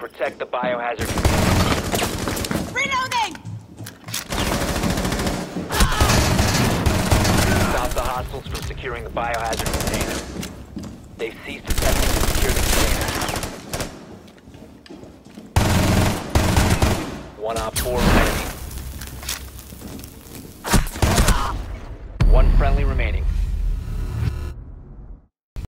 protect the biohazard. Reloading! Stop the hostiles from securing the biohazard container. They've ceased attempting to secure the container. One op 4